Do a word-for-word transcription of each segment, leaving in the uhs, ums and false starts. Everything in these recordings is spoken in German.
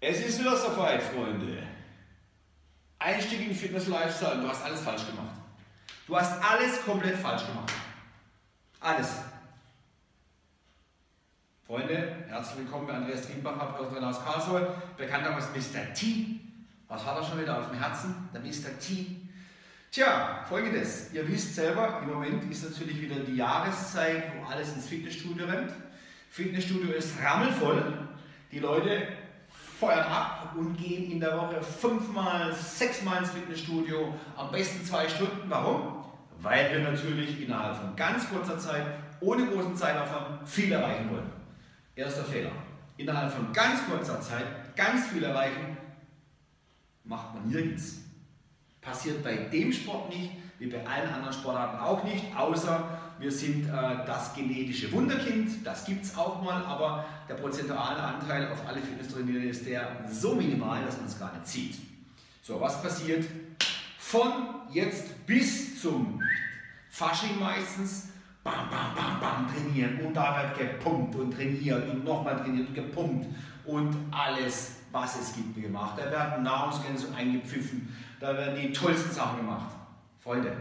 Es ist wieder soweit, Freunde. Einstieg in Fitness-Lifestyle, du hast alles falsch gemacht. Du hast alles komplett falsch gemacht. Alles. Freunde, herzlich willkommen bei Andreas Triembacher, Personal Trainer aus Karlsruhe, bekannt als Mister T. Was hat er schon wieder auf dem Herzen? Der Mister T. Tja, Folgendes. Ihr wisst selber, im Moment ist natürlich wieder die Jahreszeit, wo alles ins Fitnessstudio rennt. Fitnessstudio ist rammelvoll. Die Leute feuern ab und gehen in der Woche fünfmal, sechsmal ins Fitnessstudio, am besten zwei Stunden. Warum? Weil wir natürlich innerhalb von ganz kurzer Zeit, ohne großen Zeitaufwand, viel erreichen wollen. Erster Fehler. Innerhalb von ganz kurzer Zeit ganz viel erreichen, macht man nirgends. Passiert bei dem Sport nicht, wie bei allen anderen Sportarten auch nicht, außer wir sind äh, das genetische Wunderkind, das gibt es auch mal, aber der prozentuale Anteil auf alle Fitnesstrainer ist der so minimal, dass man es gar nicht sieht. So, was passiert? Von jetzt bis zum Fasching meistens, bam, bam, bam, bam, trainieren und da wird gepumpt und trainiert und nochmal trainiert und gepumpt und alles, was es gibt, gemacht. Da werden Nahrungsgrenzen eingepfiffen, da werden die tollsten Sachen gemacht. Freunde,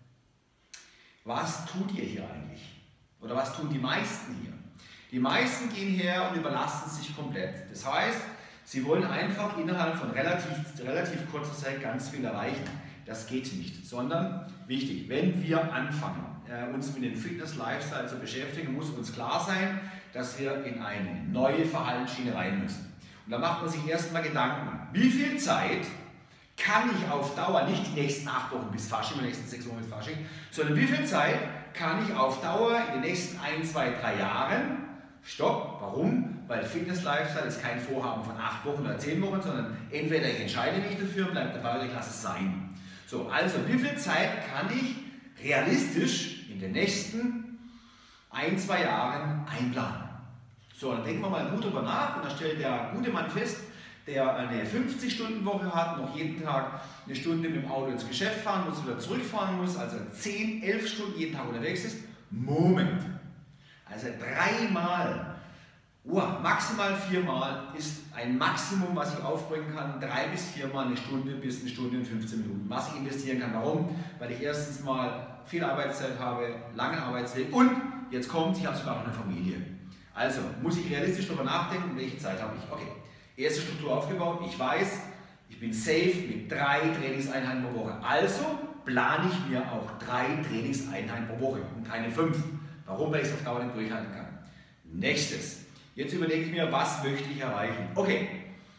was tut ihr hier eigentlich? Oder was tun die meisten hier? Die meisten gehen her und überlasten sich komplett. Das heißt, sie wollen einfach innerhalb von relativ, relativ kurzer Zeit ganz viel erreichen. Das geht nicht, sondern wichtig, wenn wir anfangen, uns mit dem Fitness-Lifestyle zu beschäftigen, muss uns klar sein, dass wir in eine neue Verhaltensschiene rein müssen. Und da macht man sich erstmal Gedanken, wie viel Zeit kann ich auf Dauer, nicht die nächsten acht Wochen bis Fasching, die nächsten sechs Wochen bis Fasching, sondern wie viel Zeit kann ich auf Dauer in den nächsten ein, zwei, drei Jahren, stopp, warum? Weil Fitness-Lifestyle ist kein Vorhaben von acht Wochen oder zehn Wochen, sondern entweder ich entscheide mich dafür und bleibe dabei oder ich lasse es sein. So, also wie viel Zeit kann ich realistisch in den nächsten ein, zwei Jahren einplanen? So, dann denken wir mal gut darüber nach und dann stellt der gute Mann fest, der eine fünfzig Stunden Woche hat, noch jeden Tag eine Stunde mit dem Auto ins Geschäft fahren muss, wieder zurückfahren muss, also zehn, elf Stunden jeden Tag unterwegs ist. Moment! Also dreimal, oh, maximal viermal ist ein Maximum, was ich aufbringen kann, drei bis viermal eine Stunde bis eine Stunde und fünfzehn Minuten, was ich investieren kann. Warum? Weil ich erstens mal viel Arbeitszeit habe, langen Arbeitsweg und jetzt kommt, ich habe sogar noch eine Familie. Also muss ich realistisch darüber nachdenken, welche Zeit habe ich. Okay. Erste Struktur aufgebaut, ich weiß, ich bin safe mit drei Trainingseinheiten pro Woche. Also plane ich mir auch drei Trainingseinheiten pro Woche und keine fünf. Warum? Weil ich es auf Dauer nicht durchhalten kann. Nächstes. Jetzt überlege ich mir, was möchte ich erreichen? Okay,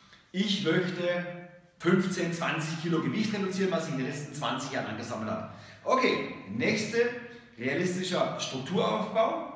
ich möchte fünfzehn, zwanzig Kilo Gewicht reduzieren, was ich in den letzten zwanzig Jahren angesammelt habe. Okay, nächste, realistischer Strukturaufbau.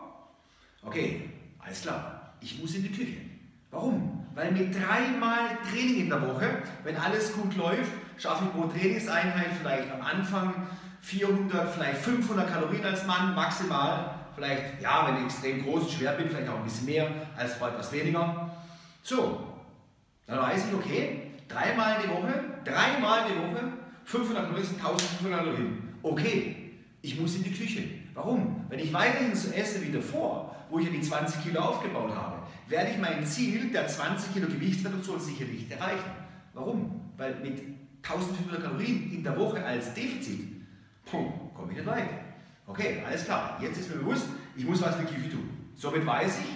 Okay, alles klar, ich muss in die Küche. Warum? Weil mit dreimal Training in der Woche, wenn alles gut läuft, schaffe ich pro Trainingseinheit vielleicht am Anfang vierhundert, vielleicht fünfhundert Kalorien als Mann maximal. Vielleicht, ja, wenn ich extrem groß und schwer bin, vielleicht auch ein bisschen mehr, als Frau etwas weniger. So, dann weiß ich, okay, dreimal die Woche, dreimal die Woche, fünfhundert Kalorien sind eintausendfünfhundert Kalorien. Okay, ich muss in die Küche. Warum? Wenn ich weiterhin so esse wie davor, wo ich ja die zwanzig Kilo aufgebaut habe, werde ich mein Ziel der zwanzig Kilo Gewichtsreduktion sicherlich nicht erreichen. Warum? Weil mit eintausendfünfhundert Kalorien in der Woche als Defizit, komme ich nicht weit. Okay, alles klar. Jetzt ist mir bewusst, ich muss was in der Küche tun. Somit weiß ich,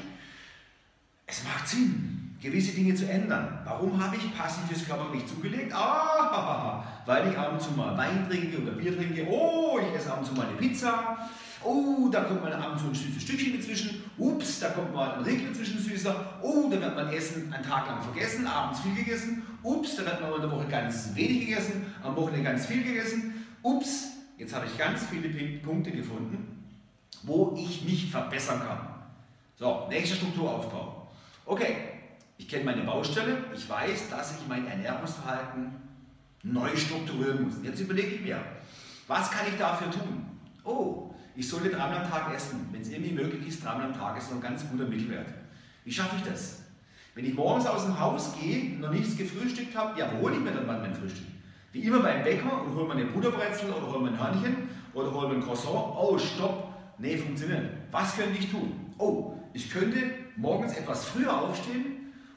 es macht Sinn, gewisse Dinge zu ändern. Warum habe ich passives Körpergewicht zugelegt? Ah, weil ich ab und zu mal Wein trinke oder Bier trinke. Oh, ich esse ab und zu mal eine Pizza. Oh, da kommt mal ab und zu ein süßes Stückchen dazwischen. Ups, da kommt mal ein Riegel dazwischen süßer. Oh, da wird man Essen einen Tag lang vergessen, abends viel gegessen. Ups, da wird man in der Woche ganz wenig gegessen, am Wochenende ganz viel gegessen. Ups, jetzt habe ich ganz viele Punkte gefunden, wo ich mich verbessern kann. So, nächster Strukturaufbau. Okay, ich kenne meine Baustelle. Ich weiß, dass ich mein Ernährungsverhalten neu strukturieren muss. Jetzt überlege ich mir, was kann ich dafür tun? Oh, ich sollte dreimal am Tag essen. Wenn es irgendwie möglich ist, dreimal am Tag ist noch ein ganz guter Mittelwert. Wie schaffe ich das? Wenn ich morgens aus dem Haus gehe und noch nichts gefrühstückt habe, ja, wo hole ich mir dann mal mein Frühstück? Wie immer beim Bäcker und hole mir eine Butterbrezel oder hole mir ein Hörnchen oder hole mir ein Croissant. Oh, stopp! Nee, funktioniert. Was könnte ich tun? Oh, ich könnte morgens etwas früher aufstehen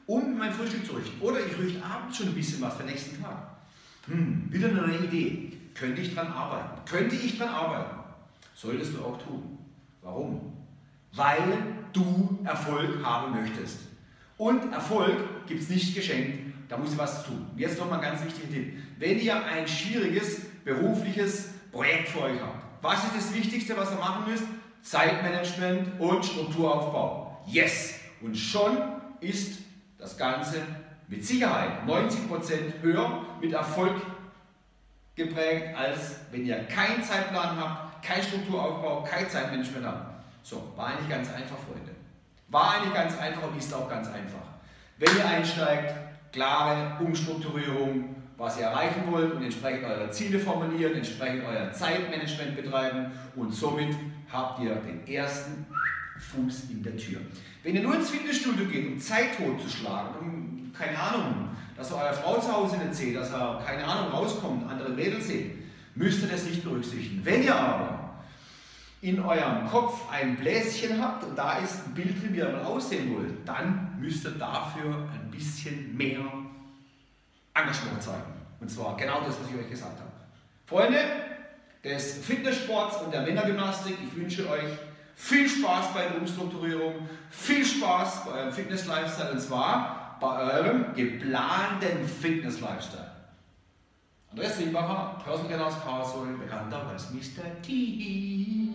um mein Frühstück zu richten. Oder ich richte abends schon ein bisschen was für den nächsten Tag. Hm, wieder eine neue Idee. Könnte ich dran arbeiten? Könnte ich dran arbeiten? Solltest du auch tun. Warum? Weil du Erfolg haben möchtest. Und Erfolg gibt es nicht geschenkt, da musst du was tun. Jetzt noch mal ein ganz wichtiger Tipp. Wenn ihr ein schwieriges berufliches Projekt vor euch habt, was ist das Wichtigste, was ihr machen müsst? Zeitmanagement und Strukturaufbau. Yes! Und schon ist das Ganze mit Sicherheit neunzig Prozent höher mit Erfolg geprägt, als wenn ihr keinen Zeitplan habt, keinen Strukturaufbau, kein Zeitmanagement habt. So, war eigentlich ganz einfach, Freunde. War eigentlich ganz einfach und ist auch ganz einfach. Wenn ihr einsteigt, klare Umstrukturierung, was ihr erreichen wollt und entsprechend eure Ziele formulieren, entsprechend euer Zeitmanagement betreiben und somit habt ihr den ersten Fuß in der Tür. Wenn ihr nur ins Fitnessstudio geht, um Zeit totzuschlagen, um, keine Ahnung, dass ihr eure Frau zu Hause nicht seht, dass ihr, keine Ahnung, rauskommt, andere Mädels seht, müsst ihr das nicht berücksichtigen. Wenn ihr aber in eurem Kopf ein Bläschen habt und da ist ein Bild drin, wie ihr mal aussehen wollt, dann müsst ihr dafür ein bisschen mehr Engagement zeigen. Und zwar genau das, was ich euch gesagt habe. Freunde des Fitnesssports und der Männergymnastik, ich wünsche euch viel Spaß bei der Umstrukturierung, viel Spaß bei eurem Fitness-Lifestyle und zwar bei eurem geplanten Fitness-Lifestyle. Andreas Riebacher, Personal Trainer aus Karlsruhe, bekannter als Mister T.